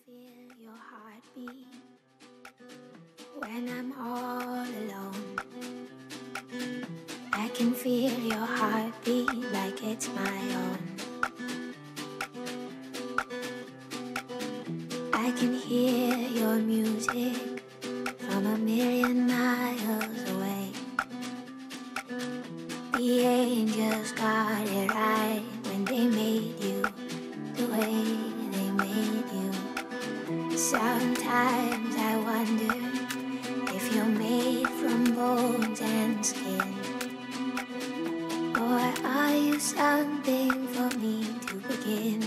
feel your heartbeat when I'm all alone. I can feel your heartbeat like it's my own. I can hear your music from a million miles away. The angels got it right when they made you the way they made you. Sometimes I wonder if you're made from bones and skin, or are you something for me to begin